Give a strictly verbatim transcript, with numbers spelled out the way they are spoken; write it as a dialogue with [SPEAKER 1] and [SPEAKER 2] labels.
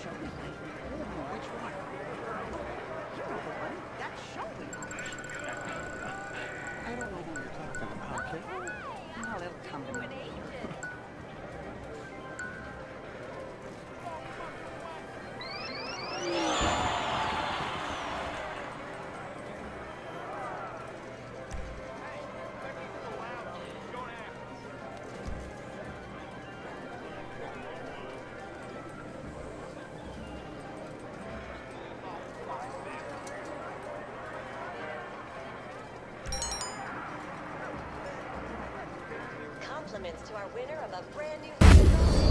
[SPEAKER 1] show me. Which one? You know the one. That show me. I don't know who you're talking about, kid. Well, it'll come to me.
[SPEAKER 2] Compliments to our winner of a brand new vehicle.